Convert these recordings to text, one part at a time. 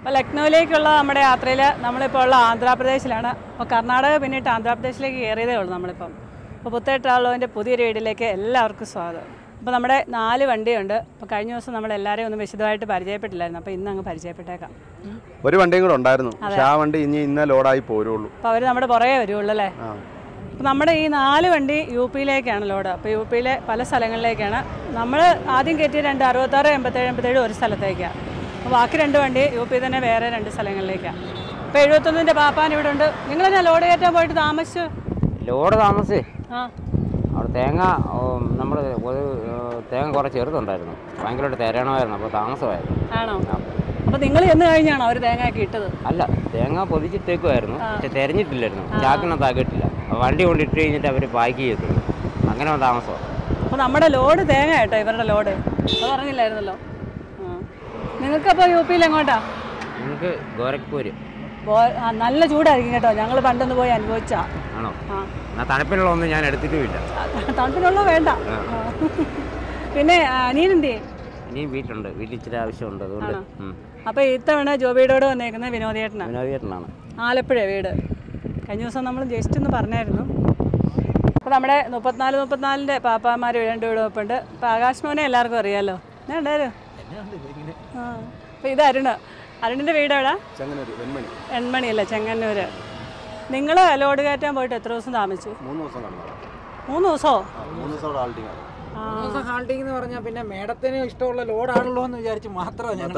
അപ്പോൾ ലക്നൗവിലേക്കുള്ള നമ്മുടെ യാത്രയിൽ നമ്മളിപ്പോൾ ഉള്ള ആന്ധ്രാപ്രദേശിലാണ്. അപ്പോൾ കർണാടക പിന്നിട്ട് ആന്ധ്രാപ്രദേശിലേക്ക് കയറിയതേ ഉള്ളൂ നമ്മളിപ്പം. അപ്പോൾ പുത്തേട്ടാളുവിൻ്റെ പുതിയൊരു വീട്ടിലേക്ക് എല്ലാവർക്കും സ്വാഗതം. അപ്പോൾ നമ്മുടെ 4 വണ്ടിയുണ്ട്. അപ്പോൾ കഴിഞ്ഞ ദിവസം നമ്മളെല്ലാവരെയും ഒന്നും വിശദമായിട്ട് പരിചയപ്പെട്ടില്ലായിരുന്നു. അപ്പോൾ ഇന്ന് അങ്ങ് പരിചയപ്പെട്ടേക്കാം. ഒരു വണ്ടിയും കൂടെ ഉണ്ടായിരുന്നു, പക്ഷേ ആ വണ്ടി ഇന്ന് ലോഡായി പോരുള്ളൂ. അപ്പോൾ അവർ നമ്മുടെ പുറകെ വരുള്ളൂ അല്ലേ? അപ്പോൾ നമ്മുടെ ഈ 4 വണ്ടി UP-യിലേക്കാണ് ലോഡ്. അപ്പോൾ UP-യിലെ പല സ്ഥലങ്ങളിലേക്കാണ്. നമ്മൾ ആദ്യം കയറ്റിയ 66, 87, 87 ഒരു സ്ഥലത്തേക്കാണ്. അപ്പോൾ ബാക്കി 2 വണ്ടി UP തന്നെ വേറെ 2 സ്ഥലങ്ങളിലേക്കാണ്. അപ്പോൾ 71-ൻ്റെ പാപ്പാൻ ഇവിടെ ഉണ്ട്. നിങ്ങളെന്നാ ലോഡ് കയറ്റാൻ പോയിട്ട് താമസിച്ചു? ലോഡ് താമസിച്ചേ അവിടെ തേങ്ങ നമ്മൾ ഒരു തേങ്ങ കുറേ ചെറുതുണ്ടായിരുന്നു, ഭയങ്കരമായിട്ട് തേരണമായിരുന്നു, അപ്പോൾ താമസമായിരുന്നു. ആണോ? അപ്പോൾ നിങ്ങൾ എന്ന് കഴിഞ്ഞാണോ അവർ തേങ്ങയൊക്കെ ഇട്ടത്? അല്ല, തേങ്ങ പൊതിച്ചിട്ടേക്കുമായിരുന്നു, പക്ഷെ തിരഞ്ഞിട്ടില്ലായിരുന്നു, ചാക്കിനകത്താക്കിയിട്ടില്ല. വണ്ടി കൊണ്ടിട്ട് കഴിഞ്ഞിട്ട് അവർ പാക്ക് ചെയ്തിട്ടുണ്ട്, അങ്ങനെ താമസമാണ്. അപ്പോൾ നമ്മുടെ ലോഡ് തേങ്ങ കേട്ടോ, ഇവരുടെ ലോഡ്. അത് പറഞ്ഞില്ലായിരുന്നല്ലോ. നിങ്ങൾക്കപ്പോൾ UP-യിൽ എങ്ങോട്ടാ? നിങ്ങൾക്ക് ഗോരഖ്പൂർ. നല്ല ചൂടായിരിക്കും കേട്ടോ, ഞങ്ങൾ പണ്ടൊന്ന് പോയി അനുഭവിച്ചാ. ആണോ? തണുപ്പിനുള്ള ഒന്നും ഞാൻ എടുത്തിട്ടുമില്ല. തണുപ്പിനുള്ള വേണ്ട. പിന്നെ അനിയനെന്തേ? ഇനിയും വീട്ടിലുണ്ട്, വീട്ടിൽ ഇച്ചിരി ആവശ്യമുണ്ട്, അതുകൊണ്ട്. അപ്പോൾ ഇത്തവണ ജോബിയോട് വന്നേക്കുന്നത് വിനോദിയേട്ടനാണ്. ആലപ്പുഴ വീട്. കഴിഞ്ഞ ദിവസം നമ്മൾ ജസ്റ്റ് ഒന്ന് പറഞ്ഞായിരുന്നു. അപ്പോൾ നമ്മുടെ 34-34-ൻ്റെ പാപ്പാമാർ 2 വീടുവെപ്പുണ്ട്. ഇപ്പോൾ ആകാശ് മോനെ എല്ലാവർക്കും അറിയാമല്ലോ. ഞാൻ ഉണ്ടായിരുന്നു. അപ്പോൾ ഇത് അരുണിൻ്റെ വീട് എവിടെ? എൺമണി അല്ലേ, ചെങ്ങന്നൂർ. നിങ്ങൾ ലോഡ് കയറ്റാൻ പോയിട്ട് എത്ര ദിവസം താമസിച്ചു? 3 ദിവസം കടന്നു. 3 ദിവസമോ? 3 ദിവസം ഹാൾട്ടിങ്. 3 ദിവസം ഹാൾട്ടിങ് എന്ന് പറഞ്ഞാൽ പിന്നെ മേഡത്തിന് ഇഷ്ടമുള്ള ലോഡാണല്ലോ എന്ന് വിചാരിച്ച് മാത്രമാണ് ഞങ്ങൾ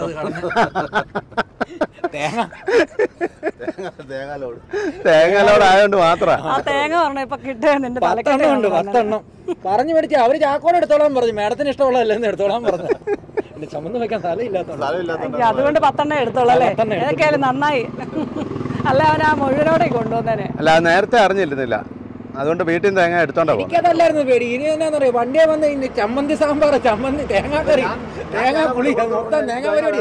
തേങ്ങ ലോഡ് ആയതുകൊണ്ട് മാത്രം. ആ തേങ്ങ പറഞ്ഞ ഇപ്പൊ കിട്ടുന്നുണ്ട്. 10 പറഞ്ഞു മേടിച്ച് അവര് ചാക്കോടെ എടുത്തോളാൻ പറഞ്ഞു, മേഡത്തിന് ഇഷ്ടമുള്ളതല്ലെന്ന് എടുത്തോളാൻ പറഞ്ഞു. ചുമന്ന് വെക്കാൻ സ്ഥലമില്ലാത്ത അതുകൊണ്ട് 10 എടുത്തോളൂ അല്ലേ? ഏതൊക്കെയായാലും നന്നായി. അല്ല, അവൻ ആ മുഴുവനോടെ കൊണ്ടുവന്നേനെ. അല്ല, നേരത്തെ അറിഞ്ഞിരുന്നില്ല, അതുകൊണ്ട് വീട്ടിൽ നിന്ന് തേങ്ങ എടുത്തോണ്ടാ. എനിക്കതല്ലായിരുന്നു പേടി. ഇനി എന്നാ പറയാ, വണ്ടിയെ വന്ന് ഇനി ചമ്മന്തി സാമ്പാർ, ചമ്മന്തി തേങ്ങാക്കറി, തേങ്ങാ പുളി, മൊത്തം തേങ്ങ പരിപാടി.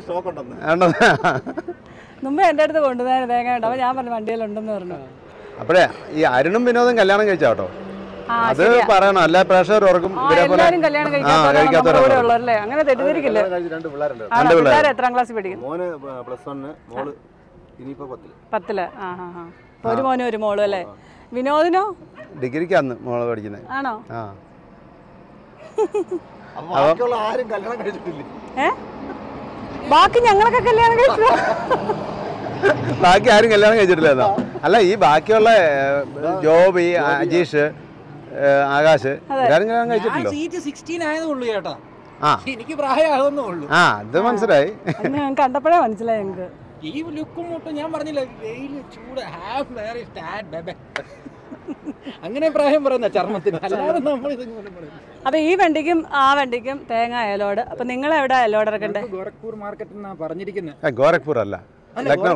മുമ്പേ എൻ്റെ അടുത്ത് കൊണ്ടുവന്നേനെ തേങ്ങ ഉണ്ട്. അപ്പോൾ ഞാൻ പറഞ്ഞു വണ്ടിയിലുണ്ടെന്ന് പറഞ്ഞു. അപ്പോഴേ ഈ അരുണും വിനോദം കല്യാണം കഴിച്ചാ കേട്ടോ, അത് പറയണം, അല്ല പ്രേക്ഷകർ ഓർക്കും. എല്ലാവരും കല്യാണം കഴിക്കാത്തവരല്ലേ, അങ്ങനെ തെറ്റിദ്ധരിക്കില്ലേ? 2 പിള്ളേർ. എത്രാം ക്ലാസ്സിൽ പഠിക്കുന്നു? മോന് +1, മോള് ഇനിയിപ്പോ 10ല്. ഒരു മോനും ഒരു മോളും അല്ലേ? വിനോദിനോ? ഡിഗ്രിക്ക് അന്ന് മോള് പഠിക്കുന്നത്. ആണോ? ബാക്കി ഞങ്ങളൊക്കെ കല്യാണം കഴിച്ചു. ബാക്കി ആരും കല്യാണം കഴിച്ചിട്ടില്ല. അല്ല, ഈ ബാക്കിയുള്ള ജോബി, അജീഷ്, ആകാശ് എല്ലാരും കല്യാണം കഴിച്ചിട്ടില്ലോ. സീറ്റ് 16 ആയതുള്ളൂ ചേട്ടാ, എനിക്ക് പ്രായമാകുന്നേ ഉള്ളൂ. അത് മനസ്സിലായി, കണ്ടപ്പോഴേ മനസ്സിലായി ഞങ്ങൾക്ക്. ഈ ലുക്കും മുട്ടും ഞാൻ പറഞ്ഞില്ല, വെയില് ചൂട് അങ്ങനെ പ്രായം പറയുന്ന ചർമ്മത്തിന്, അല്ലാതെ നമ്മൾ ഇതെങ്ങനെ പറയുന്നത്. അപ്പൊ ഈ വണ്ടിക്കും ആ വണ്ടിക്കും തേങ്ങ അയലോട്. അപ്പൊ നിങ്ങൾ എവിടെ അയലോട് ഇറക്കണ്ടേ? ഗോരഖ്പൂർ മാർക്കറ്റ് എന്നാ പറഞ്ഞിരിക്കുന്നത്. ഗോരഖ്പൂർ അല്ല, ലക്നൗ.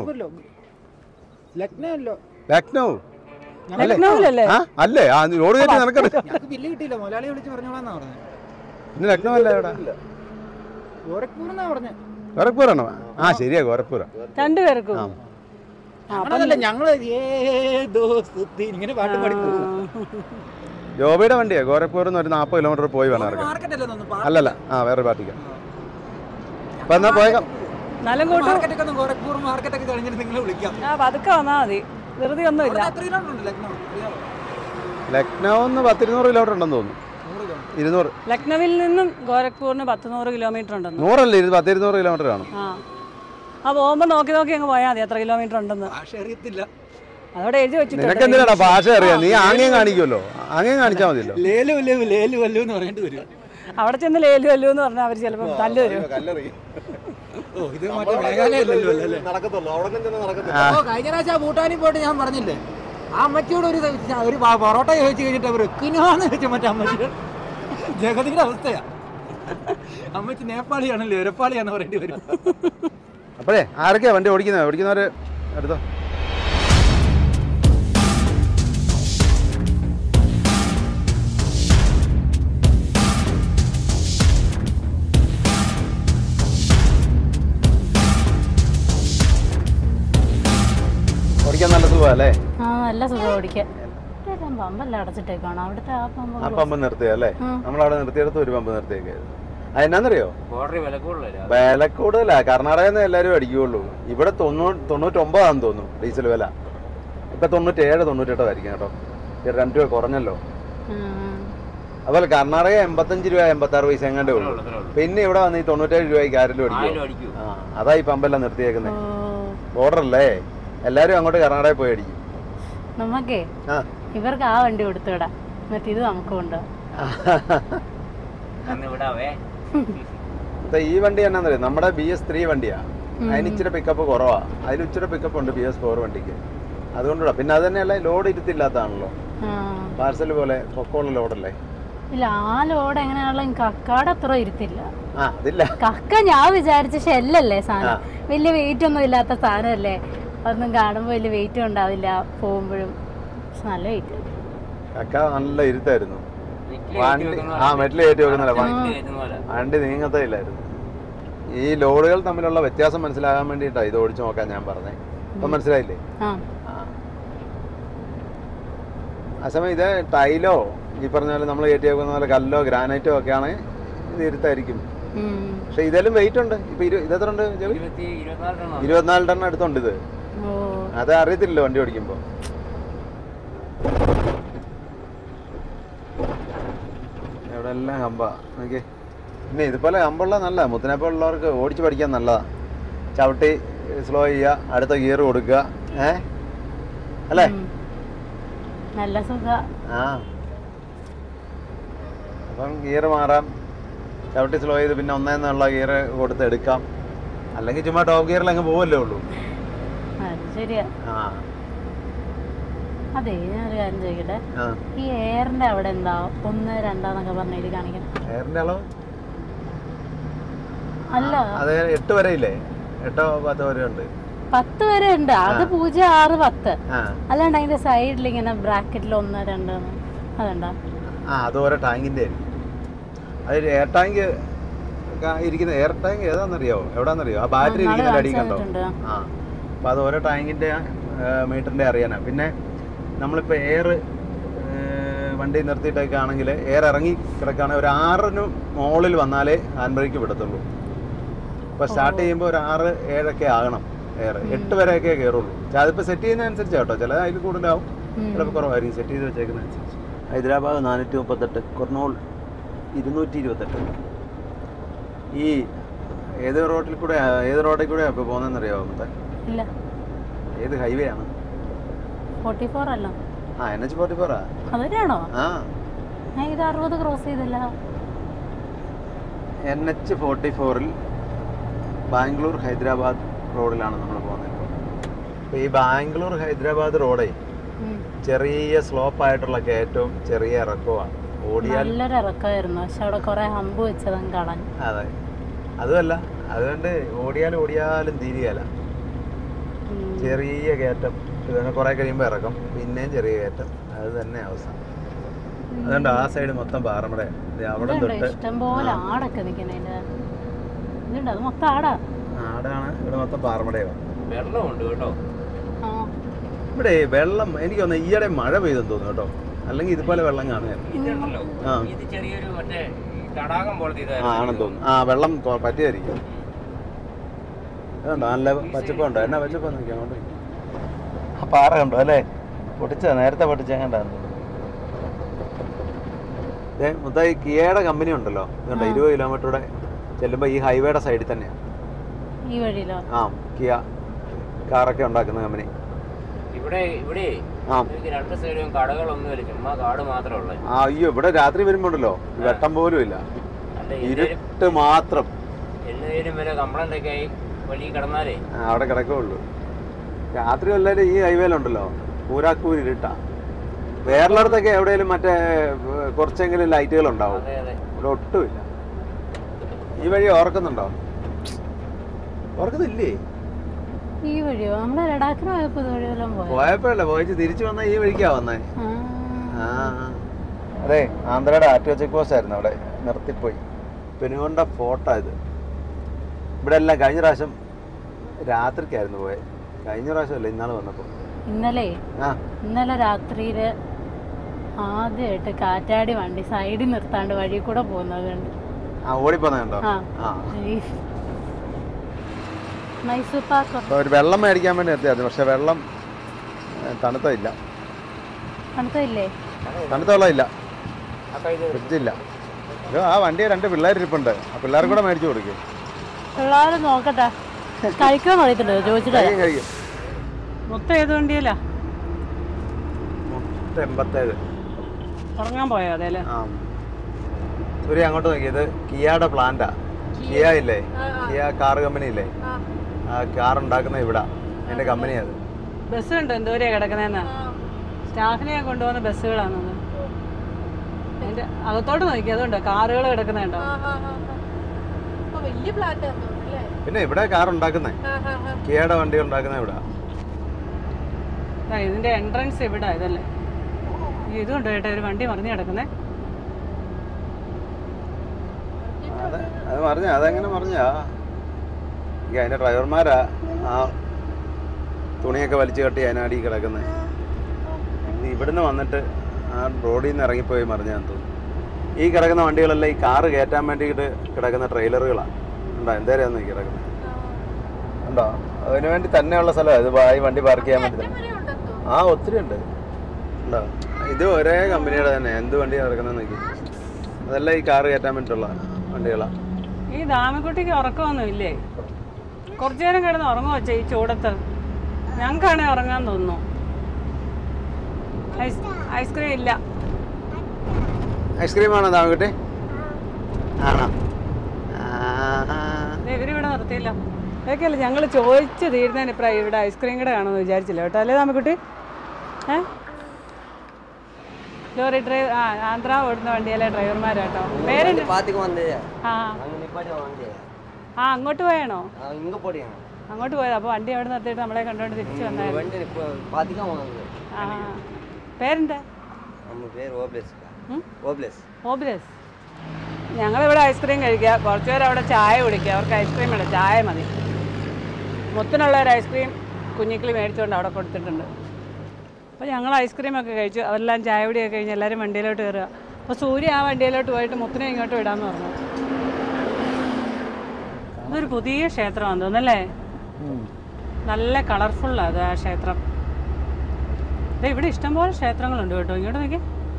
ലക്നൗവിലല്ലേ? അല്ലേ? റോഡ് കയറ്റി നടക്കണ്ട. ഞങ്ങൾക്ക് ബില്ല് കിട്ടിയില്ല, മുതലാളി വിളിച്ച് പറഞ്ഞോളാന്നാ പറഞ്ഞത്. ഇന്ന് ലക്നൗ അല്ല, എവിടെ? ഗോരഖ്പൂർ എന്നാ പറഞ്ഞത്. ഗോരഖ്പൂറാണോ? ശരിയാ, ഗോരഖ്പൂർ. 2 പേർക്കും ഞങ്ങള് ഇങ്ങനെ പാട്ട് പാടി. ജോബിയുടെ വണ്ടിയാ ഗോരഖ്പൂരിൽ നിന്ന് ഒരു 40 കിലോമീറ്റർ പോയി വേണം ഇറക്കാൻ. അല്ലല്ല, വേറെ പാർട്ടിക്ക്. അപ്പൊ എന്നാ പോയേക്കാം. ഗോരഖ്പൂർ മാർക്കറ്റൊക്കെ കഴിഞ്ഞിട്ട് നിങ്ങളെ വിളിക്കാം. പതുക്കെ വന്നാ മതി, വെറുതെ ഒന്നുമില്ല. ലക്നൗന്ന് 100-200 കിലോമീറ്റർ ഉണ്ടെന്ന് തോന്നുന്നു. 200. ലക്നൌവിൽ നിന്നും ഗോരഖ്പൂരിന് 100 കിലോമീറ്റർ ഉണ്ടെന്ന്. 100 അല്ലേ, 100-200 കിലോമീറ്റർ കാണും. പോകുമ്പോ നോക്കി അങ്ങ് പോയാൽ മതി എത്ര കിലോമീറ്റർ ഉണ്ടെന്ന്. അതോടെ എഴുതി വെച്ചിട്ടുണ്ട്. നിനക്ക് എന്തിനാ ഭാഷ അറിയാം? നീ ആംഗ്യം കാണിക്കുമല്ലോ, ആംഗ്യം കാണിച്ചാൽ മതിയല്ലോ. അവിടെ ചെന്ന് ലേലു വല്ലു എന്ന് പറഞ്ഞാൽ അവർ ചിലപ്പോൾ തല്ല് തരും. കഴിഞ്ഞ പ്രാവശ്യം ഭൂട്ടാനിൽ പോയിട്ട് ഞാൻ പറഞ്ഞില്ലേ, ആ അമ്മച്ചിയോട് ഒരു പൊറോട്ട ചോദിച്ചു കഴിഞ്ഞിട്ട് അവർ വെക്കിനാന്ന് ചോദിച്ചു. മറ്റേ അമ്മച്ചി ജഗതിയുടെ അവസ്ഥയാ. അമ്മച്ചി നേപ്പാളിയാണല്ലോ, എരപ്പാളിയാന്ന് പറയേണ്ടി വരും. അപ്പോഴേ ആരൊക്കെയാ വണ്ടി ഓടിക്കുന്നവര് എടുത്തോ. ഓടിക്കാൻ നല്ല സുഖമല്ലേ? നല്ല സുഖം ഓടിക്കാൻ. പമ്പല്ല അടച്ചിട്ടേക്കാണ് അവിടുത്തെ. ആ പമ്പ് നിർത്തിയല്ലേ? നമ്മളവിടെ നിർത്തിയെടുത്ത് ഒരു പമ്പ് നിർത്തിയേക്കായിരുന്നു. അതെന്നാന്നറിയോ? വില കൂടുതലാ. കർണാടകയിൽ നിന്ന് എല്ലാവരും അടിക്കുകയുള്ളൂ. ഇവിടെ 99 തോന്നുന്നു ഡീസൽ വില. ഇപ്പൊ 97, 98 ആയിരിക്കും കേട്ടോ. 2 രൂപ കുറഞ്ഞല്ലോ. അതുപോലെ കർണാടക 85 രൂപ 86 പൈസ എങ്ങാണ്ടേ ഉള്ളൂ. പിന്നെ ഇവിടെ വന്ന് ഈ 97 രൂപയ്ക്ക് ആരെങ്കിലും അടിക്കും. അതാ ഈ പമ്പെല്ലാം നിർത്തിയേക്കുന്നത്. ബോർഡറല്ലേ, എല്ലാരും അങ്ങോട്ട് കർണാടകയിൽ പോയി അടിക്കും. നമുക്കേ ഇവർക്ക് ആ വണ്ടി കൊടുത്തുവിടാ, എന്നിട്ട് ഇത് നമുക്ക് കൊണ്ടുപോകാം. ഈ വണ്ടി എന്നാന്നറിയോ? നമ്മുടെ BS3 വണ്ടിയാ. അതിന് ഇച്ചിരി പിക്കപ്പ് കുറവാ. അതിൽ ഇച്ചിരി പിക്കപ്പ് ഉണ്ട് BS4 വണ്ടിക്ക്. അതുകൊണ്ടുകൂടാ. പിന്നെ അത് തന്നെയല്ല, ലോഡ് ഇരുത്തില്ലാത്താണല്ലോ. പാർസൽ പോലെ പൊക്കമുള്ള ലോഡല്ലേ. ഇല്ല, ആ ലോഡ് എങ്ങനെയാണല്ലോ കക്കാട് അത്ര ഇരുത്തില്ല. അതില്ല, കക്ക ഞാൻ വിചാരിച്ച ഷെല്ലല്ലേ സാധനം, വലിയ വെയിറ്റ് ഒന്നും ഇല്ലാത്ത സാധനമല്ലേ. അതൊന്നും കാണുമ്പോ വലിയ വെയിറ്റും ഉണ്ടാവില്ല പോകുമ്പോഴും. നല്ല വെയിറ്റ്. കക്ക നല്ല ഇരുത്തായിരുന്നു. മെറ്റൽ കയറ്റി വെക്കുന്നില്ല, വണ്ടി നീങ്ങത്തേ ഇല്ലായിരുന്നു. ഈ ലോഡുകൾ തമ്മിലുള്ള വ്യത്യാസം മനസ്സിലാകാൻ വേണ്ടിയിട്ടാണ് ഇത് ഓടിച്ചു നോക്കാൻ ഞാൻ പറഞ്ഞേ. ഇപ്പൊ മനസ്സിലായില്ലേ? ആ സമയം ഇത് ടൈലോ ഈ പറഞ്ഞ പോലെ നമ്മൾ കയറ്റി വെക്കുന്ന പോലെ കല്ലോ ഗ്രാനൈറ്റോ ഒക്കെയാണ് ഇത് ഇരുത്തായിരിക്കും. പക്ഷെ ഇതെല്ലാം വെയിറ്റ് ഉണ്ട്. ഇപ്പൊ ഇത് എത്ര ഉണ്ട്? 24 ടൺ എടുത്തുണ്ട് ഇത്. അത് അറിയത്തില്ലല്ലോ വണ്ടി ഓടിക്കുമ്പോ. ഇവിടെ എല്ലാം കമ്പാ നോക്കി. പിന്നെ ഇതുപോലെ കമ്പുള്ള നല്ല മുത്തിനെപ്പോലുള്ളവർക്ക് ഓടിച്ച് പഠിക്കാൻ നല്ലതാ. ചവിട്ടി സ്ലോ ചെയ്യുക, അടുത്ത ഗിയർ കൊടുക്കുക. അല്ലേ? നല്ല സുഖ. അപ്പം ഗിയർ മാറാം, ചവിട്ടി സ്ലോ ചെയ്ത് പിന്നെ ഒന്നേന്നുള്ള ഗിയർ കൊടുത്ത് എടുക്കാം. അല്ലെങ്കിൽ ചുമ്മാ ടോപ്പ് ഗിയറിൽ അങ്ങ് പോവല്ലേ ഉള്ളൂ. ശരിയാ. അതെ, ഞാനൊരു കാര്യം ചോദിക്കട്ടെ, ഈ എയറിന്റെ അവിടെ എന്താ 1, 2 പറഞ്ഞ കാണിക്കണം? എയറിന്റെ അളവ് അല്ല, അതെ 8 വരെ ഇല്ലേ? 8, 10 വരെ ഉണ്ട്. 10 വരെ ഉണ്ട്. അത് 0, 6, 10. അല്ലാണ്ട് അതിന്റെ സൈഡിൽ ഇങ്ങനെ ബ്രാക്കറ്റിൽ 1, 2 അതുണ്ടാ? അത് ഓരോ ടാങ്കിന്റെ ആയിരിക്കും. അത് എയർ ടാങ്ക് ഇരിക്കുന്ന എയർ ടാങ്ക് ഏതാണെന്നറിയോ? എവിടാന്നറിയോ? ആ ബാറ്ററി ഇരിക്കുന്ന അടി കണ്ടോ? അപ്പൊ അത് ഓരോ ടാങ്കിന്റെ മീറ്ററിന്റെ അറിയാനാ. പിന്നെ നമ്മളിപ്പോ എയർ വണ്ടി നിർത്തിയിട്ടൊക്കെ ആണെങ്കിൽ എയർ ഇറങ്ങി കിടക്കുകയാണെങ്കിൽ ഒരു 6 മുകളിൽ വന്നാലേ ഹാൻഡ് ബ്രേക്ക് വിടത്തുള്ളൂ. ഇപ്പൊ സ്റ്റാർട്ട് ചെയ്യുമ്പോൾ ഒരു 6, 7 ആകണം എയർ. 8 വരെയൊക്കെ കയറുള്ളൂ. അതിപ്പോ സെറ്റ് ചെയ്യുന്നതനുസരിച്ച് കേട്ടോ. ചില അതിൽ കൂടുതലാവും, ചിലപ്പോൾ കുറവായിരിക്കും സെറ്റ് ചെയ്ത് വെച്ചേക്കുന്നതനുസരിച്ച്. ഹൈദരാബാദ് 438, കുർണൂൾ 228. ഈ ഏത് റോഡിൽ കൂടെ ഇപ്പൊ പോകുന്നതെന്നറിയാമോ? മൊത്തം ഏത് ഹൈവേ ആണ്? 44 അല്ല? NH 44. അതിനാണോ? ഇത് 60 ക്രോസ് ചെയ്തില്ല. NH 44 ബാംഗ്ലൂർ ഹൈദരാബാദ് റോഡിലാണ് നമ്മൾ പോകുന്നത്. അപ്പോൾ ഈ ബാംഗ്ലൂർ ഹൈദരാബാദ് റോഡേ ചെറിയ സ്ലോപ്പായിട്ടുള്ള കയറ്റവും ചെറിയ ഇറക്കവുമാണ്. ഓടിയാൽ നല്ലൊരു ഇറക്കമായിരുന്നു, പക്ഷെ അവിടെ കുറെ ഹമ്പ് വെച്ചതും കളഞ്ഞു. അതെ, അതുമല്ല, അതുകൊണ്ട് ഓടിയാലും തീരുകയല്ല. ചെറിയ കയറ്റം, പിന്നെ കുറെ കഴിയുമ്പോൾ ഇറക്കം, പിന്നെയും ചെറിയ കയറ്റം. അത് തന്നെ അവസ്ഥ. അതുകൊണ്ട് ആ സൈഡ് മൊത്തം പാറമട. അവിടെ തൊട്ട് ഇഷ്ടംപോലെ ആടൊക്കെ നിൽക്കുന്നതിന്റെ ഇതുണ്ട്. അത് മൊത്തം ആടാണ്. ഇവിടെ മൊത്തം പാറമടയാണ്. വെള്ളമുണ്ട് കേട്ടോ ഇവിടെ. വെള്ളം എനിക്ക് തോന്നുന്നു ഈയിടെ മഴ പെയ്തെന്ന് തോന്നുന്നു കേട്ടോ. അല്ലെങ്കിൽ ഇതുപോലെ വെള്ളം കാണുകയായിരുന്നു. ആണെന്ന് തോന്നുന്നു. വെള്ളം പറ്റിയായിരിക്കും. അതുണ്ടോ നല്ല പച്ചപ്പുണ്ടോ? എന്നാ പച്ചപ്പ് നോക്കിയാൽ അങ്ങോട്ട് പാറ കണ്ടോ അല്ലേ? നേരത്തെ പൊട്ടിച്ചെങ്ങാണ്ടാന്ന്. മുത്തായി കിയയുടെ കമ്പനി ഉണ്ടല്ലോ, ഇതുണ്ടോ 20 കിലോമീറ്ററുടെ ചെല്ലുമ്പോൾ ഈ ഹൈവേയുടെ സൈഡിൽ തന്നെയാണ്. ഈ വഴിയിലോ? കിയ കാറൊക്കെ ഉണ്ടാക്കുന്ന കമ്പനി. അയ്യോ, ഇവിടെ രാത്രി വരുമ്പോണ്ടല്ലോ വെട്ടം പോലും ഇല്ല, ഇരുട്ട് മാത്രം. അവിടെ കിടക്കുള്ളൂ. രാത്രി എല്ലാവരും ഈ ഹൈവേയിലുണ്ടല്ലോ പൂരാക്കൂർ ഇരുട്ടാ. വേറെടുത്തൊക്കെ എവിടെയെങ്കിലും മറ്റേ കുറച്ചെങ്കിലും ലൈറ്റുകൾ ഉണ്ടാവും, ഇവിടെ ഒട്ടുമില്ല. ഈ വഴി ഓർക്കുന്നുണ്ടോ? ഓർക്കുന്നില്ലേ? ഈ വഴിയോ? നമ്മള് ലഡാക്കിന് പോയപ്പോഴല്ലേ പോയിച്ച് തിരിച്ചു വന്ന ഈ വഴിക്കാ വന്നേ. അതെ, ആന്ധ്രയുടെ ആർടിഒ ചെക്ക് പോസ്റ്റ് ആയിരുന്നു, അവിടെ നിർത്തിപ്പോയി. പെനുകൊണ്ട ഫോട്ടോ ഇത്. ഇവിടെ എല്ലാം കഴിഞ്ഞ പ്രാവശ്യം രാത്രിക്കായിരുന്നു പോയത്. കഴിഞ്ഞ പ്രാവശ്യം അല്ലേ, ഇന്നാള് വന്നപ്പോ. ഇന്നലെ രാത്രിയില് ആദ്യമായിട്ട് കാറ്റാടി വണ്ടി സൈഡിൽ നിർത്താണ്ട് വഴി കൂടെ പോകുന്നത് കണ്ട്. ആ ഓടിപ്പോന്നുണ്ടോ? ആ. ആ മൈസൂർ പാക്ക്. അപ്പോൾ ഒരു വെള്ളം മേടിക്കാൻ വേണ്ടി നിർത്തിയായിരുന്നു, പക്ഷെ വെള്ളം തണുത്തില്ല. തണുത്തില്ലേ? തണുത്ത വെള്ളം ഇല്ല, ഫ്രിഡ്ജില്ല. ആ വണ്ടിയെ 2 പിള്ളേരിപ്പുണ്ട്, ആ പിള്ളേർക്ക് കൂടെ മേടിച്ചു കൊടുക്കും. പിള്ളേർ നോക്കട്ടെ കഴിക്കുമെന്ന് അറിയത്തില്ല, ചോദിച്ചിട്ട് കഴിക്കും. മൊത്തം ഏത് വണ്ടിയല്ല 87. ഉറങ്ങാൻ പോയോ അതേലെ? ആ സൂര്യ അങ്ങോട്ട് നോക്കി, ഇത് കിയയുടെ പ്ലാന്റാ. കിയ ഇല്ലേ, കിയ കാർ കമ്പനി ഇല്ലേ, ആ കാർ ഉണ്ടാക്കുന്ന ഇവിടെ എൻ്റെ കമ്പനി. അത് ബസ് ഉണ്ട് എന്തോരെയാ കിടക്കുന്നതെന്നാ, സ്റ്റാഫിനെ കൊണ്ടുപോകുന്ന ബസ്സുകളാണെന്ന്. അതിന്റെ അകത്തോട്ട് നോക്കി, അതുകൊണ്ട് കാറുകൾ കിടക്കുന്നുണ്ടോ? പിന്നെ ഇവിടെ കാർ ഉണ്ടാക്കുന്നേ, കിയയുടെ വണ്ടി ഉണ്ടാക്കുന്ന ഇവിടെ. ഇതിന്റെ എൻട്രൻസ് ഇവിടെ ഇതല്ലേ? ഇതുണ്ട് കേട്ടോ, ഒരു വണ്ടി മറിഞ്ഞ് കിടക്കുന്നേ. അത് പറഞ്ഞ അതെങ്ങനെ പറഞ്ഞാ അതിന്റെ ഡ്രൈവർമാരാ ആ തുണിയൊക്കെ വലിച്ചു കെട്ടി അതിനടി കിടക്കുന്നത്. ഇവിടുന്ന് വന്നിട്ട് ആ റോഡിൽ നിന്ന് ഇറങ്ങിപ്പോയി മറിഞ്ഞാന്ന് തോന്നുന്നു. ഈ കിടക്കുന്ന വണ്ടികളെല്ലാം ഈ കാറ് കയറ്റാൻ വേണ്ടിയിട്ട് കിടക്കുന്ന ട്രെയിലറുകളാണ്. ഉണ്ടോ എന്തേരാന്ന് കിടക്കുന്നത് ഉണ്ടോ? അതിനു വേണ്ടി തന്നെയുള്ള സ്ഥലമാണ് ഇത്, ഈ വണ്ടി പാർക്ക് ചെയ്യാൻ വേണ്ടി തന്നെ. ആ ഒത്തിരി ഉണ്ട്. ഉണ്ടോ? ഇത് ഒരേ കമ്പനിയുടെ തന്നെ. എന്ത് വണ്ടിയാണ് കിടക്കുന്നത് നോക്കി, അതെല്ലാം ഈ കാറ് കയറ്റാൻ വേണ്ടിയിട്ടുള്ള വണ്ടികളാണ്. ഈ ദാമിക്കുട്ടിക്ക് ഉറക്കമൊന്നും ഇല്ലേ? കുറച്ചു നേരം കിടന്ന് ഉറങ്ങുമോ വെച്ചാൽ ഈ ചൂടത്ത്? ഞങ്ങൾക്കാണെ ഉറങ്ങാൻ തോന്നുന്നു. ഐസ്ക്രീം ഇല്ല. ഐസ്ക്രീം ആണോ ദാമിക്കുട്ടി? ആണോ? ഇവരിവിടെ നിർത്തിയില്ല. ഇതൊക്കെയല്ലേ ഞങ്ങൾ ചോദിച്ച് തീരുന്നതിന് ഇപ്പം ഇവിടെ ഐസ്ക്രീം കൂടെ കാണുമെന്ന് വിചാരിച്ചില്ല കേട്ടോ, അല്ലേ ദാമിക്കുട്ടി? ലോറി ഡ്രൈവർ, ആന്ധ്ര ഓടുന്ന വണ്ടിയല്ലേ ഡ്രൈവർമാരാട്ടോ. പേരുണ്ട്. ആ അങ്ങോട്ട് പോയാണോ? അങ്ങോട്ട് പോയത്. അപ്പോൾ വണ്ടി അവിടെ നിർത്തിയിട്ട് നമ്മളെ കണ്ടുകൊണ്ട് തിരിച്ചു വന്നായിരുന്നു. ആ പേരെന്താ? ഓബ്ലസ്. ഞങ്ങളിവിടെ ഐസ്ക്രീം കഴിക്കുക, കുറച്ച് പേര് അവിടെ ചായ കുടിക്കുക. അവർക്ക് ഐസ്ക്രീം വേണ്ട, ചായ മതി. മൊത്തത്തിനുള്ള ഒരു ഐസ്ക്രീം കുഞ്ഞിക്കിളി മേടിച്ചുകൊണ്ട് അവിടെ കൊടുത്തിട്ടുണ്ട്. അപ്പോൾ ഞങ്ങൾ ഐസ്ക്രീമൊക്കെ കഴിച്ചു. അവരെല്ലാം ചായ കുടിയൊക്കെ കഴിഞ്ഞ് എല്ലാവരും വണ്ടിയിലോട്ട് കയറുക. അപ്പോൾ സൂര്യ ആ വണ്ടിയിലോട്ട് പോയിട്ട് മുത്തിനെ ഇങ്ങോട്ട് വിടാമെന്ന് പറഞ്ഞു. ഇതൊരു പുതിയ ക്ഷേത്രമാണെന്ന് തോന്നുന്നല്ലേ? നല്ല കളർഫുള്ളാണ് അത് ആ ക്ഷേത്രം. ഇവിടെ ഇഷ്ടംപോലെ ക്ഷേത്രങ്ങളുണ്ട് കേട്ടോ. ഇങ്ങോട്ട് നോക്കി,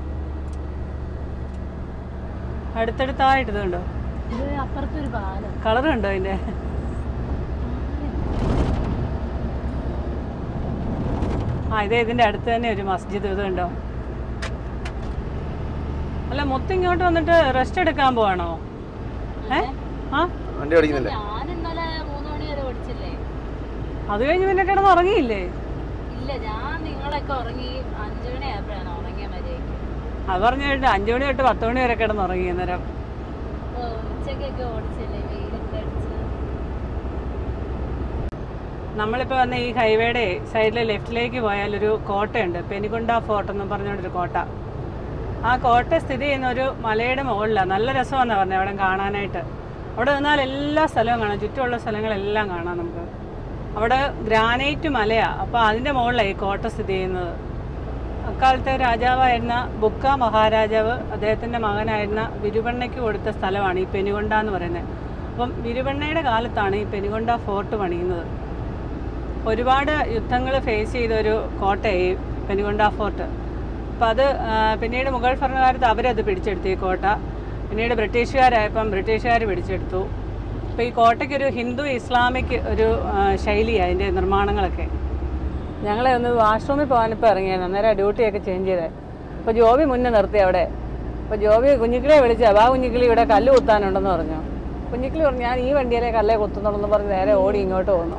അടുത്തടുത്തായിട്ട് ഇത് കണ്ടോ, അപ്പുറത്തൊരു കളർ കണ്ടോ അതിൻ്റെ? ഇതേ ഇതിൻ്റെ അടുത്ത് തന്നെ ഒരു മസ്ജിദ്. ഇത് കണ്ടോ? അല്ല മൊത്തം ഇങ്ങോട്ട് വന്നിട്ട് റെസ്റ്റ് എടുക്കാൻ പോവാണോ? വണ്ടി ഓടിക്കുന്നില്ലേ? അത് കഴിഞ്ഞ് പിന്നെ കിടന്ന് ഉറങ്ങിയില്ലേ? അത് പറഞ്ഞു കേട്ട് 5 മണി തൊട്ട് 10 മണി വരെ കിടന്ന് ഉറങ്ങി. അന്നേരം നമ്മളിപ്പോൾ വന്ന ഈ ഹൈവേയുടെ സൈഡിലെ ലെഫ്റ്റിലേക്ക് പോയാലൊരു കോട്ടയുണ്ട്, പെനികൊണ്ട ഫോർട്ട് എന്നും പറഞ്ഞുകൊണ്ടൊരു കോട്ട. ആ കോട്ട സ്ഥിതി ചെയ്യുന്ന ഒരു മലയുടെ മുകളിലാണ്. നല്ല രസമാണെന്നാണ് പറഞ്ഞത് അവിടെ കാണാനായിട്ട്. അവിടെ നിന്നാൽ എല്ലാ സ്ഥലവും കാണാം, ചുറ്റുമുള്ള സ്ഥലങ്ങളെല്ലാം കാണാം നമുക്ക്. അവിടെ ഗ്രാനൈറ്റ് മലയാണ്. അപ്പോൾ അതിൻ്റെ മുകളിലാണ് ഈ കോട്ട സ്ഥിതി ചെയ്യുന്നത്. അക്കാലത്തെ രാജാവായിരുന്ന ബുക്ക മഹാരാജാവ് അദ്ദേഹത്തിൻ്റെ മകനായിരുന്ന വിരുപണ്ണയ്ക്ക് കൊടുത്ത സ്ഥലമാണ് ഈ പെനികൊണ്ട എന്ന് പറയുന്നത്. അപ്പം വിരുപണ്ണയുടെ കാലത്താണ് ഈ പെനികൊണ്ട ഫോർട്ട് പണിയുന്നത്. ഒരുപാട് യുദ്ധങ്ങൾ ഫേസ് ചെയ്തൊരു കോട്ടയായി പെനികൊണ്ട ഫോർട്ട്. അപ്പം അത് പിന്നീട് മുഗൾ ഭരണകാലത്ത് അവരത് പിടിച്ചെടുത്തു ഈ കോട്ട. പിന്നീട് ബ്രിട്ടീഷുകാരായപ്പം ബ്രിട്ടീഷുകാർ പിടിച്ചെടുത്തു. അപ്പോൾ ഈ കോട്ടയ്ക്കൊരു ഹിന്ദു ഇസ്ലാമിക് ഒരു ശൈലിയാണ് അതിൻ്റെ നിർമ്മാണങ്ങളൊക്കെ. ഞങ്ങളെ ഒന്ന് വാഷ്റൂമിൽ പോകാനിപ്പോൾ ഇറങ്ങിയായിരുന്നു. അന്നേരം ഡ്യൂട്ടിയൊക്കെ ചേഞ്ച് ചെയ്തത്. അപ്പോൾ ജോബി മുന്നേ നിർത്തി അവിടെ. അപ്പോൾ ജോബി കുഞ്ഞിക്കിളിയെ വിളിച്ചാൽ ആ കുഞ്ഞിക്കിളി ഇവിടെ കല്ല് കുത്താനുണ്ടെന്ന് പറഞ്ഞു. കുഞ്ഞിക്കിളി പറഞ്ഞു ഞാൻ ഈ വണ്ടിയിലെ കല്ലേ കുത്തുന്നുള്ളെന്ന് പറഞ്ഞ് നേരെ ഓടി ഇങ്ങോട്ട് പോന്നു.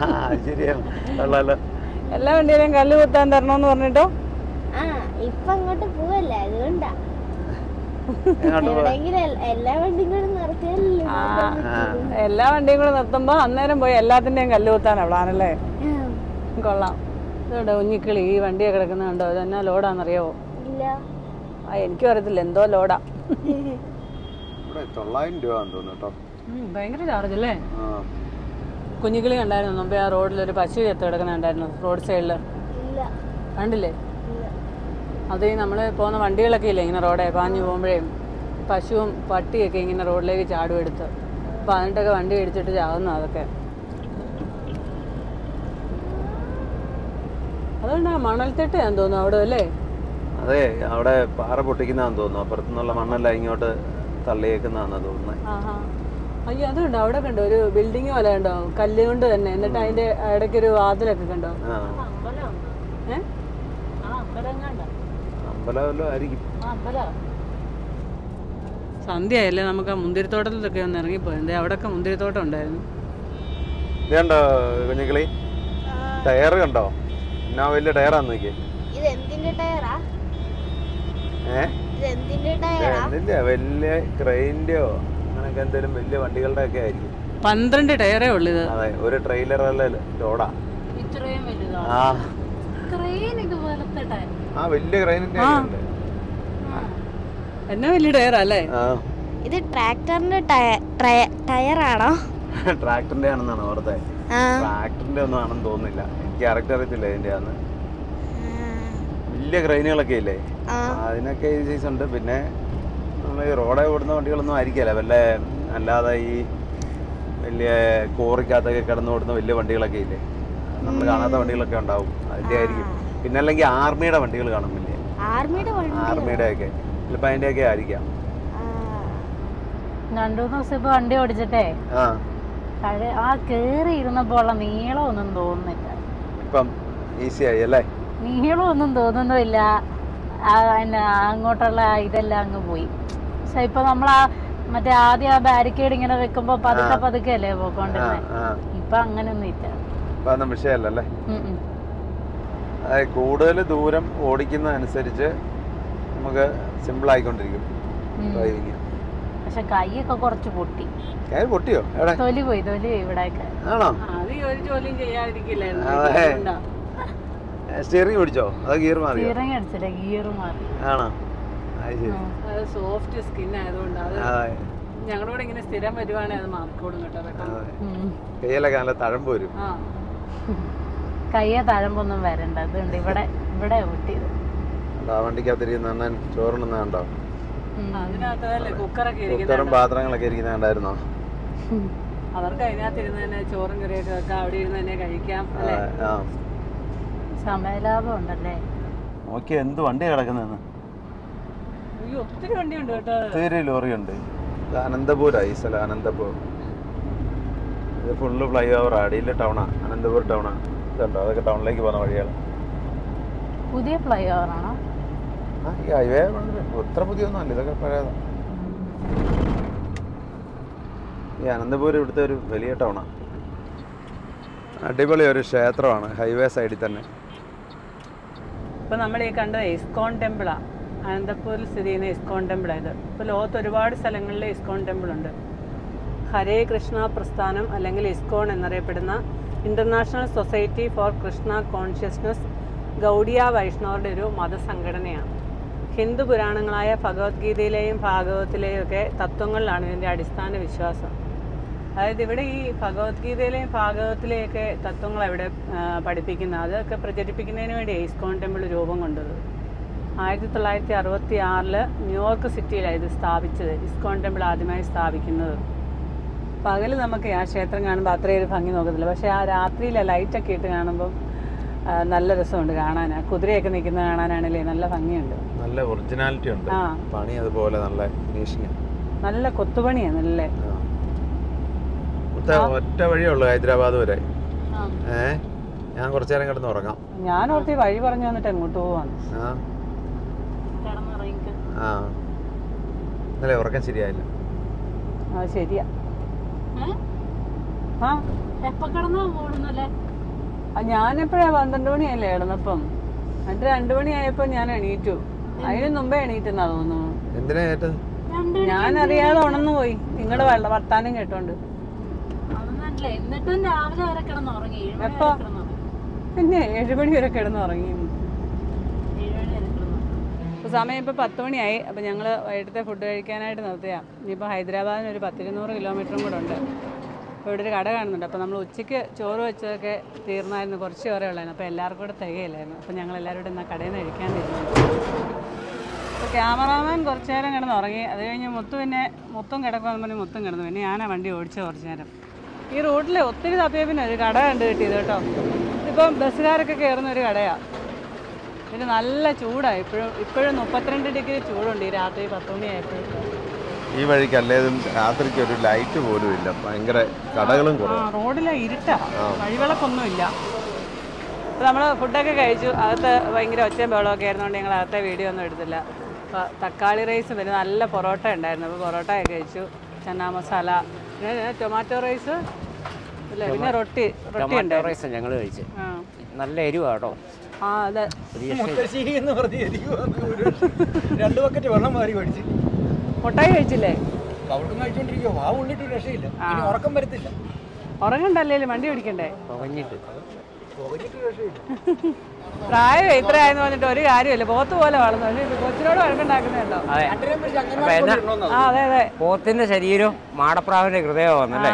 എല്ലാ വണ്ടിയിലേയും കല്ല് കുത്താൻ തരണമെന്ന് പറഞ്ഞിട്ടോ. ഇപ്പൊ അങ്ങോട്ട് പോവല്ലേ, അതുകൊണ്ടാ എല്ലാ വണ്ടിയും കൂടെ നിർത്തുമ്പോ അന്നേരം പോയി എല്ലാത്തിന്റെയും കല്ല് കുത്താനാ പ്ലാനല്ലേ? കൊള്ളാം. ഇതുണ്ടോ കുഞ്ഞിക്കിളി ഈ വണ്ടിയെ കിടക്കുന്ന കണ്ടോ? ഇതെന്നാ ലോഡാന്നറിയാവോ? എനിക്കും അറിയത്തില്ല, എന്തോ ലോഡാ. 900 രൂപ. ഭയങ്കര ചാർജ് അല്ലേ? കുഞ്ഞിക്കിളി കണ്ടായിരുന്നു മുമ്പേ ആ റോഡിലൊരു പശു ചെത്ത് കിടക്കുന്നുണ്ടായിരുന്നു റോഡ് സൈഡില്, കണ്ടില്ലേ? അത് നമ്മൾ പോകുന്ന വണ്ടികളൊക്കെ ഇല്ലേ ഇങ്ങനെ റോഡേ പാഞ്ഞു പോകുമ്പോഴേ പശുവും പട്ടിയൊക്കെ ഇങ്ങനെ റോഡിലേക്ക് ചാടും എടുത്ത്. അപ്പോൾ അതിൻ്റെയൊക്കെ വണ്ടി ഇടിച്ചിട്ട് ചാവുന്ന അതൊക്കെ. അതുകൊണ്ടാണ് മണൽത്തിട്ടയാന്ന് തോന്നുന്നു അവിടെ അല്ലേ? അതെ, അവിടെ പാറ പൊട്ടിക്കുന്നതാന്ന് തോന്നുന്നു. അപ്പുറത്തുനിന്നുള്ള മണ്ണെല്ലാം ഇങ്ങോട്ട് തള്ളിയേക്കുന്നതാണെന്ന് തോന്നുന്നത്. അയ്യോ അതുണ്ടോ, അവിടെ കണ്ടോ ഒരു ബിൽഡിങ് പോലെ കണ്ടോ, കല്ലുകൊണ്ട് തന്നെ. എന്നിട്ട് അതിന്റെ ഇടയ്ക്കൊരു വാതിലൊക്കെ കണ്ടോ? അമ്പലമല്ലോ ആയിരിക്കും. സന്ധ്യയല്ലേ, നമുക്ക് ആ മുന്തിരിത്തോട്ടത്തിലൊക്കെ ഒന്ന് ഇറങ്ങിപ്പോയി. അവിടെയൊക്കെ മുന്തിരിത്തോട്ടം ഉണ്ടായിരുന്നു. ഇതുണ്ടോ കുഞ്ഞുങ്ങളി, ടയർ കണ്ടോ? എന്നാ വലിയ ടയറാന്ന് നോക്കിയേ. വലിയ ക്രെയിന്റെയോ അങ്ങനെയൊക്കെ എന്തെങ്കിലും വലിയ വണ്ടികളുടെ ഒക്കെ ആയിരിക്കും. 12 ടയറേ ഉള്ളു ഇത്. അതെ, ഒരു ട്രെയിലറല്ലേ ലോഡാ. ആ വലിയ ക്രെയിനിന്റെ എന്നാ വലിയ ടയറല്ലേ ഇത്? ട്രാക്ടറിന്റെ ടയറാണോ? ട്രാക്ടറിന്റെ ആണെന്നാണ് ഓർത്തെ. ട്രാക്ടറിന്റെ ഒന്നും ആണെന്ന് തോന്നുന്നില്ല, എനിക്ക് കറക്റ്റ് അറിയത്തില്ല ഇതിന്റെ ആന്ന്. വലിയ ക്രെയിനുകളൊക്കെ ഇല്ലേ, അതിനൊക്കെ ഈ സൈസ് ഉണ്ട്. പിന്നെ നമ്മൾ ഈ റോഡെ ഓടുന്ന വണ്ടികളൊന്നും ആയിരിക്കില്ല, വല്ല അല്ലാതെ ഈ വലിയ കോറിക്കകത്തൊക്കെ കിടന്നു ഓടുന്ന വലിയ വണ്ടികളൊക്കെ ഇല്ലേ, നമ്മൾ കാണാത്ത വണ്ടികളൊക്കെ ഉണ്ടാവും, അതിൻ്റെ ആയിരിക്കും. പിന്നെ അല്ലെങ്കിൽ ആർമിയുടെ വണ്ടികൾ കാണും, വലിയ ആർമിയുടെ ഒക്കെ ചിലപ്പോൾ അതിൻ്റെ ഒക്കെ ആയിരിക്കാം. 2-3 ദിവസം ഇപ്പൊ വണ്ടി ഓടിച്ചിട്ടേ ആ കേറി ഇരുന്നപ്പോ ഉള്ള നീളമൊന്നും തോന്നുന്നില്ല. ഇപ്പം ഈസിയായി അല്ലേ? നീളമൊന്നും തോന്നുന്നില്ല, അങ്ങോട്ടുള്ള ഇതെല്ലാം അങ്ങ് പോയി. പക്ഷെ ഇപ്പൊ നമ്മളാ മറ്റേ ആദ്യം ആ ബാരിക്കേഡ് ഇങ്ങനെ വെക്കുമ്പോ പതുക്കെ പതുക്കെ അല്ലേ പോയിക്കൊണ്ടിരുന്നത്. ഇപ്പൊ അങ്ങനെയൊന്നും ഇല്ല, വിഷയമല്ലേ. അതായത് കൂടുതൽ ദൂരം ഓടിക്കുന്ന അനുസരിച്ച് നമുക്ക് സിമ്പിൾ ആയിക്കൊണ്ടിരിക്കും ഡ്രൈവിങ്. പക്ഷെ കൈയൊക്കെ കുറച്ച് പൊട്ടി. കൈ പൊട്ടിയോ? തൊലി പോയി ഇവിടെയൊക്കെ. ആണോ? ഒരു ജോലിയും ചെയ്യാതിരിക്കില്ലായിരുന്നു. സ്റ്റിയറിംഗ് പിടിച്ചോ അതോ ഗിയർ മാറി? സ്റ്റിയറിംഗ് അടിച്ചില്ല, ഗിയർ മാറി. ആണോ? അത് സോഫ്റ്റ് സ്കിൻ ആയതുകൊണ്ട് അത് ഞങ്ങളോട് ഇങ്ങനെ സ്ഥിരം വരുവാണെങ്കിൽ അത് മാർക്കോടും കേട്ടോ. കയ്യിലൊക്കെ നല്ല തഴമ്പ് വരും. കയ്യെ തഴമ്പൊന്നും വരണ്ട, അതുകൊണ്ട് ഇവിടെ പൊട്ടിയത്. വണ്ടിക്കകത്തിരിക്കുന്ന അണ്ണൻ ചോറുണ്ടെന്ന് കണ്ടോ? അതിനകത്തല്ലേ കുക്കറും പാത്രങ്ങളൊക്കെ ഇരിക്കുന്ന കണ്ടായിരുന്നോ? അവർക്ക് അതിനകത്ത് ഇരുന്ന് തന്നെ ചോറും കറിയൊക്കെ വെക്കാം, അവിടെ ഇരുന്ന് തന്നെ കഴിക്കാം അല്ലേ? സമയലാഭം ഉണ്ടല്ലേ. നോക്കിയാ എന്ത് വണ്ടി കിടക്കുന്നതെന്ന്. ഒത്തിരി വണ്ടിയുണ്ട് കേട്ടോ, ഒത്തിരി ലോറിയുണ്ട്. ഇത് അനന്തപൂരാണ് ഈ സ്ഥലം, അനന്തപൂർ. ഇത് ഫുള്ള് ഫ്ലൈ ഓവറാ, അടിയിൽ ടൗണാ, അനന്തപൂർ ടൗണാ. ഇതുണ്ടോ, അതൊക്കെ ടൗണിലേക്ക് പോകുന്ന വഴിയാണ്. പുതിയ ഫ്ലൈ ഓവറാണോ? ഈ ഹൈവേ അത്ര പുതിയൊന്നും അല്ല, ഇതൊക്കെ പഴയതാ. ഈ അനന്തപൂർ ഇവിടുത്തെ ഒരു വലിയ ടൗണാണ്. അടിപൊളി ഒരു ക്ഷേത്രമാണ് ഹൈവേ സൈഡിൽ തന്നെ. ഇപ്പം നമ്മൾ ഈ കണ്ടത് ഇസ്കോൺ ടെമ്പിളാണ്, അനന്തപൂരിൽ സ്ഥിതി ചെയ്യുന്ന ഇസ്കോൺ ടെമ്പിളാണ് ഇത്. ഇപ്പോൾ ലോകത്ത് ഒരുപാട് സ്ഥലങ്ങളിൽ ഇസ്കോൺ ടെമ്പിളുണ്ട്. ഹരേ കൃഷ്ണ പ്രസ്ഥാനം അല്ലെങ്കിൽ ഇസ്കോൺ എന്നറിയപ്പെടുന്ന international society for Krishna consciousness Gaudiya വൈഷ്ണവരുടെ ഒരു മതസംഘടനയാണ്. ഹിന്ദു പുരാണങ്ങളായ ഭഗവത്ഗീതയിലെയും ഭാഗവത്തിലെയും ഒക്കെ തത്വങ്ങളിലാണ് ഇതിൻ്റെ അടിസ്ഥാന വിശ്വാസം. അതായത് ഇവിടെ ഈ ഭഗവത്ഗീതയിലെയും ഭാഗവത്തിലെയൊക്കെ തത്വങ്ങൾ ഇവിടെ പഠിപ്പിക്കുന്ന അതൊക്കെ പ്രചരിപ്പിക്കുന്നതിന് വേണ്ടി ഇസ്കോൺ ടെമ്പിൾ രൂപം കൊണ്ടത്. 1966 ന്യൂയോർക്ക് സിറ്റിയിലാണ് ഇത് സ്ഥാപിച്ചത്, ഇസ്കോൺ ടെമ്പിൾ ആദ്യമായി സ്ഥാപിക്കുന്നത്. പകൽ നമുക്ക് ആ ക്ഷേത്രം കാണുമ്പോൾ അത്രയൊരു ഭംഗി നോക്കത്തില്ല, പക്ഷേ ആ രാത്രിയിലെ ലൈറ്റൊക്കെ ഇട്ട് കാണുമ്പം നല്ല രസമുണ്ട് കാണാൻ. കുതിരയൊക്കെ നിൽക്കുന്നത് കാണാനാണല്ലേ നല്ല ഭംഗിയുണ്ട്, നല്ല ഒറിജിനാലിറ്റി ഉണ്ട്. പണി അതുപോലെ നല്ല ഫിനിഷിംഗ്, നല്ല കൊത്തുപണിയാണ്. നല്ല ഒറ്റ വഴിയുള്ളൂ ഹൈദരാബാദ് വരെ. ഞാൻ കുറച്ചു നേരം കിടന്ന് ഉറങ്ങാം. ഞാൻ ഓർത്തി വഴി പറഞ്ഞു വന്നിട്ട് എങ്ങോട്ട് പോവാന്ന്. ഇന്നലെ ഉറക്കം ശരിയായില്ല. ശരിയാ. ഞാനെപ്പോഴാ 12 മണിയല്ലേ കിടന്നപ്പം, എന്നിട്ട് 2 മണിയായപ്പോ ഞാൻ എണീറ്റു. അതിന് മുമ്പേ എണീറ്റെന്നാ തോന്നുന്നു. എന്തിനാ ഏറ്റത്? ഞാൻ അറിയാതെ ഉണർന്നു പോയി നിങ്ങളുടെ വർത്താനം കേട്ടോണ്ട്. എപ്പോ? പിന്നെ 7 മണി വരെ കിടന്നുറങ്ങി. സമയം ഇപ്പോൾ 10 മണിയായി. അപ്പോൾ ഞങ്ങൾ വൈകിട്ടത്തെ ഫുഡ് കഴിക്കാനായിട്ട് നിർത്തിയാണ്. ഇനിയിപ്പോൾ ഹൈദരാബാദിന് ഒരു 100-200 കിലോമീറ്ററും കൂടെ ഉണ്ട്. അപ്പോൾ ഇവിടെ ഒരു കട കാണുന്നുണ്ട്. അപ്പോൾ നമ്മൾ ഉച്ചയ്ക്ക് ചോറ് വെച്ചതൊക്കെ തീർന്നായിരുന്നു, കുറച്ച് ചോറേ ഉള്ളായിരുന്നു. അപ്പോൾ എല്ലാവർക്കും കൂടെ തികയില്ലായിരുന്നു. അപ്പോൾ ഞങ്ങൾ എല്ലാവരും കൂടെ എന്നാൽ കടയിൽ നിന്ന് കഴിക്കാൻ തീരുമാനിച്ചു. ക്യാമറാമാൻ കുറച്ച് നേരം കിടന്ന് ഉറങ്ങി. അത് കഴിഞ്ഞ് മുത്തും കിടക്കുമെന്ന് പറഞ്ഞ് മുത്തും കിടന്നു. പിന്നെ ഞാനാ വണ്ടി ഓടിച്ചത് കുറച്ച് നേരം. ഈ റൂട്ടിൽ ഒത്തിരി തപ്പിയപ്പിന് ഒരു കട കണ്ട് കിട്ടിയത് കേട്ടോ. ഇപ്പം ബസ്സുകാരൊക്കെ കയറുന്ന ഒരു കടയാണ്. പിന്നെ നല്ല ചൂടാണ്. ഇപ്പോഴും 32 ഡിഗ്രി ചൂടുണ്ട് ഈ രാത്രി 10 മണിയായപ്പോഴും. ഈ വഴിക്ക് അല്ലേതും രാത്രിക്ക് ഒരു ലൈറ്റ് പോലും ഇല്ല, ഭയങ്കര കടകളും റോഡിലെ ഇരുട്ടാ, വഴിവിളക്കൊന്നുമില്ല. അപ്പോൾ നമ്മൾ ഫുഡൊക്കെ കഴിച്ചു. അകത്ത് ഭയങ്കര ഒച്ചയും ബഹളമൊക്കെ ആയിരുന്നുകൊണ്ട് ഞങ്ങൾ അകത്തെ വീഡിയോ ഒന്നും എടുത്തില്ല. അപ്പോൾ തക്കാളി റൈസ് പിന്നെ നല്ല പൊറോട്ട ഉണ്ടായിരുന്നു. അപ്പോൾ പൊറോട്ടയൊക്കെ കഴിച്ചു. ചന്നാ മസാല, പിന്നെ ടൊമാറ്റോ റൈസ്, ഇല്ല പിന്നെ റൊട്ടി റൈസ് ഞങ്ങൾ കഴിച്ചു. നല്ല എരിവാട്ടോ. ആ അതെ, 2 ബക്കറ്റ് വെള്ളം മാറി മേടിച്ച് മുട്ടായി കഴിച്ചില്ലേ? കഴിച്ചോണ്ടിരിക്കുവോ? ആ ഉള്ളിട്ട് രക്ഷയില്ല, ഉറക്കം വരത്തില്ല. ഉറങ്ങണ്ടല്ലേ, വണ്ടി ഓടിക്കണ്ടേ? പുകഞ്ഞിട്ട് രക്ഷയില്ല. പ്രായം ഇത്ര ആയെന്ന് പറഞ്ഞിട്ട് ഒരു കാര്യമില്ല. പോത്ത് പോലെ വളർന്നു. പക്ഷേ കൊച്ചിനോട് വഴക്കുണ്ടാക്കുന്നുണ്ടോ? ആ അതെ അതെ, പോത്തിന്റെ ശരീരം മാടപ്രാവിന്റെ ഹൃദയം വന്നല്ലേ.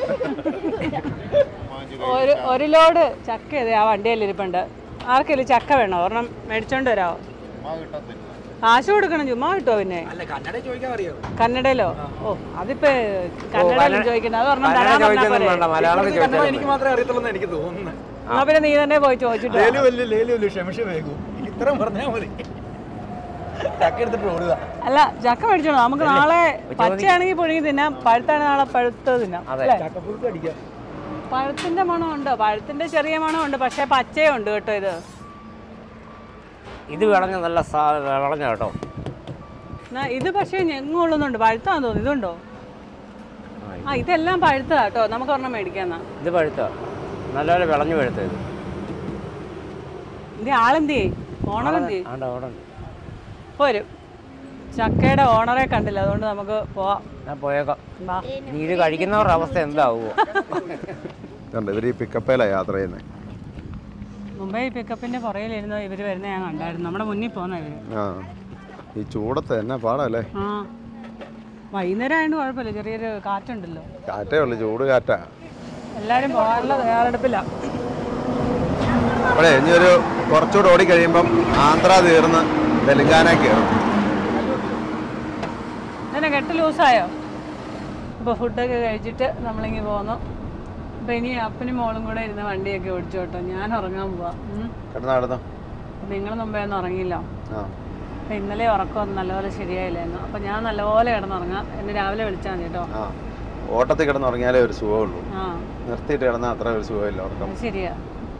ഒരു ലോഡ് ചക്ക ഇതേ ആ വണ്ടിയിലിരിപ്പുണ്ട്. ആർക്കെങ്കിലും ചക്ക വേണോ? ഒരെണ്ണം മേടിച്ചോണ്ട് വരാമോ? കാശ് കൊടുക്കണം, ചുമ്മാ കിട്ടുമോ? പിന്നെ കന്നഡയിലോ? ഓ അതിപ്പോ കന്നഡയിലും ചോദിക്കുന്നത്. അത് ഒരെണ്ണം തരാൻ പറഞ്ഞാൽ എനിക്ക് മാത്രമേ അറിയത്തുള്ളൂ എനിക്ക് തോന്നുന്നു. എന്നാ പിന്നെ നീ തന്നെ പോയി ചോദിച്ചിട്ട്. അല്ല, ചക്ക മേടിച്ചോളൂ. നമുക്ക് നാളെ പച്ചയാണെങ്കിൽ പുഴുങ്ങി തിന്നാം, പഴുത്താണ് നാളെ പഴുത്ത് തിന്നാം. പഴത്തിന്റെ മണമുണ്ട്, പഴത്തിന്റെ ചെറിയ മണമുണ്ട്, പക്ഷെ പച്ചയുണ്ട് കേട്ടോ. ഇത് വിളഞ്ഞ നല്ല വിളഞ്ഞ കേട്ടോ. ഇത് പക്ഷേ ഞെങ്ങുള്ളുന്നുണ്ട്. പഴുത്താന്ന് തോന്നുന്നു. ഇതുണ്ടോ? ആ ഇതെല്ലാം പഴുത്താ കേട്ടോ. നമുക്ക് ഒരെണ്ണം മേടിക്കാന്നാ. ഇത് പഴുത്ത നല്ലപോലെ വിളഞ്ഞു പഴുത്തത്. ഇത് ആളെന്തിയേ? ഓണറെന്തിയേ? പോരും. ചക്കയുടെ ഓണറെ കണ്ടില്ല, അതുകൊണ്ട് നമുക്ക് പോവാം. ഞാൻ പോയേക്കാം. നീ ഇത് കഴിക്കുന്നവരുടെ അവസ്ഥ എന്താവുമോ? ഇവർ ഈ പിക്കപ്പയിലാണ് യാത്ര ചെയ്യുന്നത്. മുംബൈ പിക്കപ്പിന്റെ പുറകിലിരുന്ന് ഇവര് വരുന്ന ഞാൻ കണ്ടായിരുന്നു. നമ്മുടെ മുന്നിൽ പോകുന്ന ഇവര്. ഈ ചൂടത്ത് എന്നാ പാടല്ലേ. ആ വൈകുന്നേരം ആയതുകൊണ്ട് കുഴപ്പമില്ല, ചെറിയൊരു കാറ്റുണ്ടല്ലോ. കാറ്റേ ഉള്ളു, ചൂട് കാറ്റാ. എല്ലാരും പോകാനുള്ള തയ്യാറെടുപ്പില്ല. അവിടെ ഇനി ഒരു കുറച്ചുകൂടെ ഓടി കഴിയുമ്പം ആന്ധ്ര തീർന്ന് തെലുങ്കാന കയറും. ഇങ്ങനെ കെട്ട് ലൂസായോ? ഇപ്പോൾ ഫുഡൊക്കെ കഴിച്ചിട്ട് നമ്മളിങ്ങനെ പോന്നു. അപ്പം ഇനി അപ്പനും മോളും കൂടെ ഇരുന്ന് വണ്ടിയൊക്കെ ഓടിച്ചു കേട്ടോ. ഞാൻ ഉറങ്ങാൻ പോവാം. നിങ്ങൾ മുമ്പേ ഒന്നും ഉറങ്ങിയില്ല. അപ്പം ഇന്നലെ ഉറക്കമൊന്നും നല്ലപോലെ ശരിയായില്ലായിരുന്നു. അപ്പം ഞാൻ നല്ലപോലെ കിടന്നുറങ്ങാം. എന്നെ രാവിലെ വിളിച്ചാൽ മതി കേട്ടോ. ഓട്ടത്തിൽ കിടന്നുറങ്ങിയാലേ ഒരു സുഖമുള്ളൂ, നിർത്തിയിട്ട് കിടന്നാൽ അത്ര ഒരു സുഖമില്ല ഉറക്കം. ശരിയാ.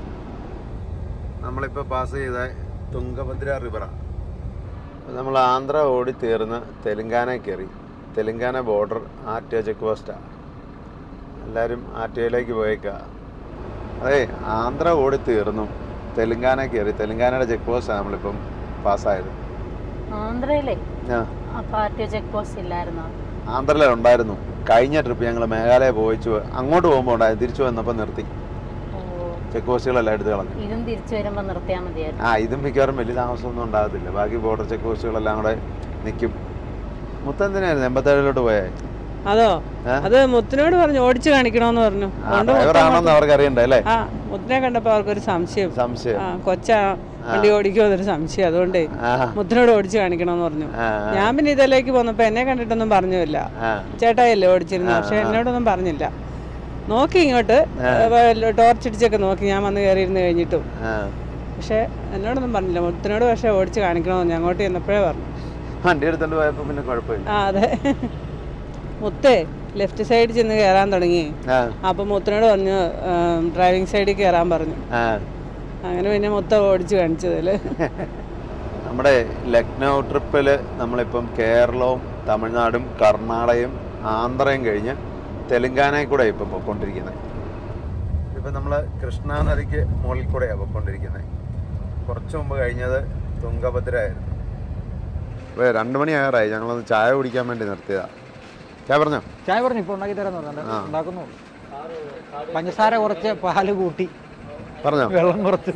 നമ്മളിപ്പോൾ പാസ് ചെയ്ത തുംഗഭദ്ര റിവറാണ്. നമ്മൾ ആന്ധ്ര ഓടി തീർന്ന് തെലുങ്കാന കയറി. തെലുങ്കാന ബോർഡർ ആർടിഒ ചെക്ക് പോസ്റ്റാണ്. എല്ലാവരും ആർടിഒയിലേക്ക് പോയേക്കുക. അതെ, ആന്ധ്ര ഓടി തീർന്നു തെലുങ്കാന കയറി. തെലുങ്കാനയുടെ ചെക്ക് പോസ്റ്റാണ് നമ്മളിപ്പം പാസ്സായത്. ആന്ധ്രയിലെ ചെക്ക് പോസ്റ്റ് ഇല്ലായിരുന്നോ? ആന്ധ്രയിലുണ്ടായിരുന്നു. കഴിഞ്ഞ ട്രിപ്പ് ഞങ്ങൾ മേഘാലയ പോയിച്ചു, അങ്ങോട്ട് പോകുമ്പോൾ ഉണ്ടായിരുന്നു. തിരിച്ചു വന്നപ്പോൾ നിർത്തി. ചെക്ക് പോസ്റ്റുകളെല്ലാം എടുത്ത് കളഞ്ഞു. ഇതും തിരിച്ചു വരുമ്പോൾ നിർത്തിയാൽ മതിയായിരുന്നു. ഇതും മിക്കവാറും വലിയ താമസമൊന്നും ഉണ്ടാകത്തില്ല. ബാക്കി ബോർഡർ ചെക്ക് പോസ്റ്റുകളെല്ലാം കൂടെ നിൽക്കും. മുത്തെന്തിനായിരുന്നു 87 പോയേ? അതോ, അത് മുത്തിനോട് പറഞ്ഞു ഓടിച്ചു കാണിക്കണോന്ന് പറഞ്ഞു. അവർക്ക് അറിയണ്ടല്ലേ. മുത്തിനെ കണ്ടപ്പോ അവർക്കൊരു സംശയം. കൊച്ചാ വണ്ടി ഓടിക്കുമോ എന്നൊരു സംശയം. അതുകൊണ്ട് മുത്തിനോട് ഓടിച്ചു കാണിക്കണോന്ന് പറഞ്ഞു. ഞാൻ പിന്നെ ഇതിലേക്ക് പോന്നപ്പോ എന്നെ കണ്ടിട്ടൊന്നും പറഞ്ഞില്ല. ചേട്ടായല്ലേ ഓടിച്ചിരുന്നു, പക്ഷെ എന്നോടൊന്നും പറഞ്ഞില്ല. നോക്കി ഇങ്ങോട്ട് ടോർച്ചടിച്ചൊക്കെ നോക്കി ഞാൻ വന്ന് കയറിയിരുന്ന് കഴിഞ്ഞിട്ടും. പക്ഷെ എന്നോടൊന്നും പറഞ്ഞില്ല. മുത്തിനോട് പക്ഷെ ഓടിച്ച് കാണിക്കണമെന്ന് അങ്ങോട്ട് ചെന്നപ്പോഴേ പറഞ്ഞു. വണ്ടി എടുത്തോണ്ട് പോയപ്പോ പിന്നെ കുഴപ്പമില്ല. അതെ, മുത്തേ ലെഫ്റ്റ് സൈഡിൽ ചെന്ന് കയറാൻ തുടങ്ങി. അപ്പൊ മുത്തിനോട് പറഞ്ഞു ഡ്രൈവിംഗ് സൈഡിൽ കയറാൻ പറഞ്ഞു. അങ്ങനെ പിന്നെ മുത്ത ഓടിച്ച് കാണിച്ചതില്. നമ്മുടെ ലക്നൗ ട്രിപ്പില് നമ്മളിപ്പം കേരളവും തമിഴ്നാടും കർണാടകയും ആന്ധ്രയും കഴിഞ്ഞ് തെലുങ്കാനയിൽ കൂടെ ഇപ്പം പൊയ്ക്കൊണ്ടിരിക്കുന്നത്. ഇപ്പം നമ്മൾ കൃഷ്ണ നദിക്ക് മുകളിൽ കൂടെയാണ് പൊയ്ക്കൊണ്ടിരിക്കുന്നത്. കുറച്ച് മുമ്പ് കഴിഞ്ഞത് തുംഗഭദ്ര ആയിരുന്നു. അപ്പോൾ 2 മണിയാകാറായി. ഞങ്ങളൊന്ന് ചായ കുടിക്കാൻ വേണ്ടി നിർത്തിയതാണ്. ചായ പറഞ്ഞു ഇപ്പോൾ ഉണ്ടാക്കി തരാന്ന് ഉണ്ടാക്കുന്നു. പഞ്ചസാര കുറച്ച്, പാല് കൂട്ടി, പറഞ്ഞോ, വെള്ളം കുറച്ച്.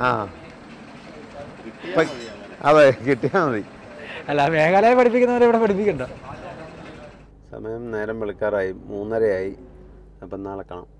അതെ, കിട്ടിയാൽ മതി. അല്ല, മേഘാലയ പഠിപ്പിക്കുന്നവരെ ഇവിടെ പഠിപ്പിക്കണ്ട. സമയം നേരം വെളുക്കാറായി, 3:30 ആയി. അപ്പം നാളെ കാണാം.